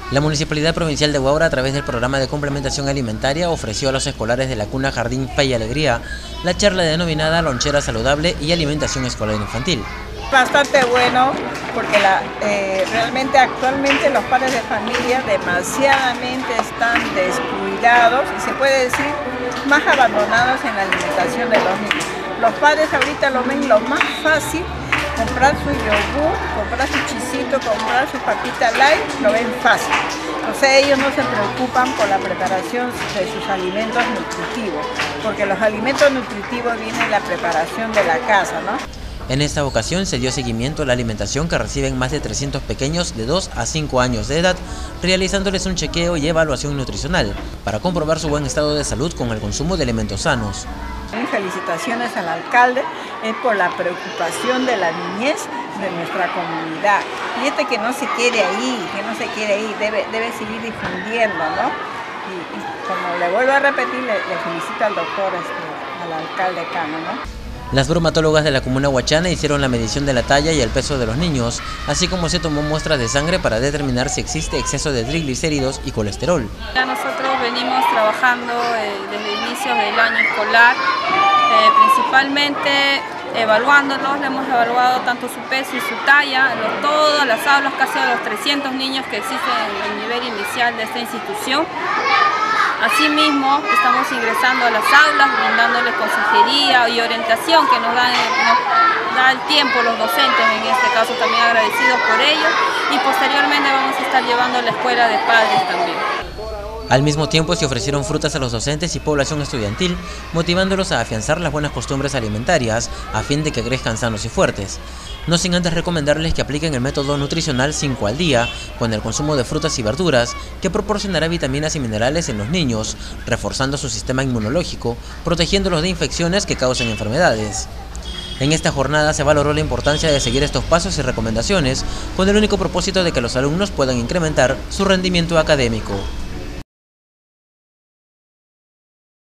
La Municipalidad Provincial de Huaura, a través del programa de complementación alimentaria, ofreció a los escolares de la Cuna Jardín Fe y Alegría la charla denominada Lonchera Saludable y Alimentación Escolar Infantil. Bastante bueno, porque realmente actualmente los padres de familia demasiadamente están descuidados y se puede decir más abandonados en la alimentación de los niños. Los padres ahorita lo ven lo más fácil: comprar su yogur, comprar su chisito, comprar su papita light, lo ven fácil. O sea, ellos no se preocupan por la preparación de sus alimentos nutritivos, porque los alimentos nutritivos vienen de la preparación de la casa, ¿no? En esta ocasión se dio seguimiento a la alimentación que reciben más de 300 pequeños de 2 a 5 años de edad, realizándoles un chequeo y evaluación nutricional para comprobar su buen estado de salud con el consumo de alimentos sanos. Felicitaciones al alcalde por la preocupación de la niñez de nuestra comunidad. Y que no se quede ahí, debe seguir difundiendo, ¿no? Y como le vuelvo a repetir, le felicito al doctor, al alcalde Cano, ¿no? Las bromatólogas de la comuna huachana hicieron la medición de la talla y el peso de los niños, así como se tomó muestras de sangre para determinar si existe exceso de triglicéridos y colesterol. Ya nosotros venimos trabajando desde inicios del año escolar, principalmente evaluándolos. Le hemos evaluado tanto su peso y su talla, todas las aulas, casi a los 300 niños que existen en el nivel inicial de esta institución. Asimismo, estamos ingresando a las aulas, brindándoles consejería y orientación que nos da el tiempo los docentes, en este caso también agradecidos por ello, y posteriormente vamos a estar llevando a la escuela de padres también. Al mismo tiempo se ofrecieron frutas a los docentes y población estudiantil, motivándolos a afianzar las buenas costumbres alimentarias a fin de que crezcan sanos y fuertes. No sin antes recomendarles que apliquen el método nutricional 5 al día, con el consumo de frutas y verduras, que proporcionará vitaminas y minerales en los niños, reforzando su sistema inmunológico, protegiéndolos de infecciones que causen enfermedades. En esta jornada se valoró la importancia de seguir estos pasos y recomendaciones, con el único propósito de que los alumnos puedan incrementar su rendimiento académico.